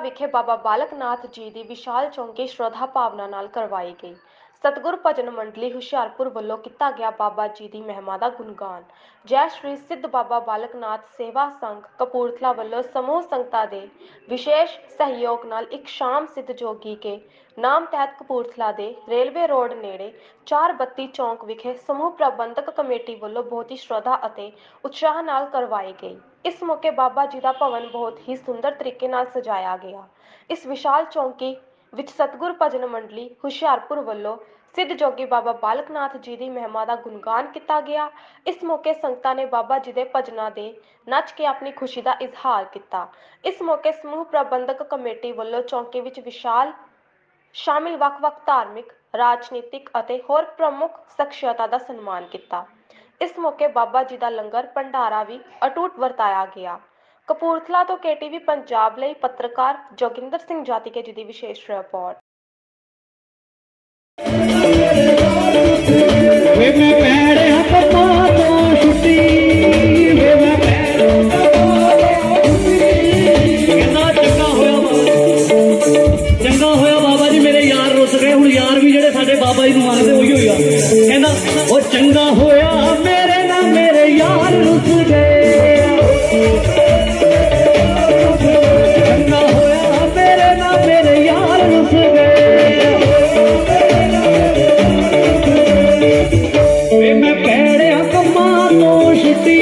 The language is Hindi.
विखे बाबा बालक नाथ जी की विशाल चौंकी श्रद्धा भावना नाल करवाई गई। सतगुर भजन मंडली हुशियारपुर वालों किया गया बाबा जी की महिमा का गुणगान। जय श्री सिद्ध बाबा बालक नाथ सेवा संघ कपूरथला वालों समूह संगतां दे विशेष सहयोग नाल एक शाम सिद्ध जोगी के नाम तहत कपूरथला दे रेलवे रोड नेड़े 432 चौंक विखे समूह प्रबंधक कमेटी वालों बहुत ही श्रद्धा और उत्साह नाल करवाई गई। इस मौके बाबा जी का भवन बहुत ही सुंदर तरीके नाल सजाया गया। इस विशाल चौंकी विच सतगुर भजन मंडली हुशियारपुर वालों सिद्ध जोगी बाबा बालक नाथ जी की महिमा का गुणगान किया गया। इस मौके संगतां ने बाबा जी के भजनों के नच के अपनी खुशी का इजहार किया। इस मौके समूह प्रबंधक कमेटी वालों चौंकी विच विशाल शामिल वख-वख धार्मिक राजनीतिक और होर प्रमुख शख्सियतां का सन्मान किया। इस मौके बाबा जी का लंगर भंडारा भी अटूट वरताया गया। कपूरथला तो KTV पंजाब लई पत्रकार जोगिंदर सिंह जातिके जी की विशेष रिपोर्ट। चंगा होया बाबा जी मेरे यार रुस गए हुण यार भी जेडे साडे बाबा जी मानदे उही होई आ कहंदा ओ चंगा होया मेरे ना मेरे यार रुस गए चंगा होया मेरे ना मेरे यार रुस गए वे मैं पैड़िया कम्मा तो छुट्टी